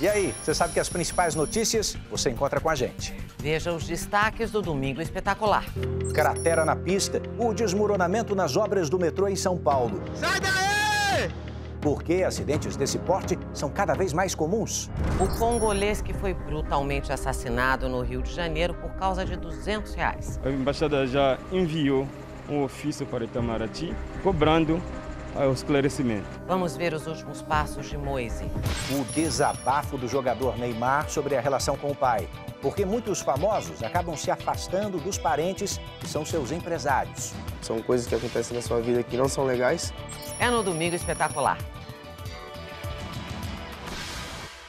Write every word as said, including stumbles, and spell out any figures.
E aí, você sabe que as principais notícias você encontra com a gente. Veja os destaques do Domingo Espetacular. Cratera na pista, o desmoronamento nas obras do metrô em São Paulo. Sai daí! Por que acidentes desse porte são cada vez mais comuns? O congolês que foi brutalmente assassinado no Rio de Janeiro por causa de duzentos reais. A embaixada já enviou um ofício para Itamaraty cobrando o esclarecimento. Vamos ver os últimos passos de Moise. O desabafo do jogador Neymar sobre a relação com o pai. Porque muitos famosos acabam se afastando dos parentes que são seus empresários. São coisas que acontecem na sua vida que não são legais. É no Domingo Espetacular.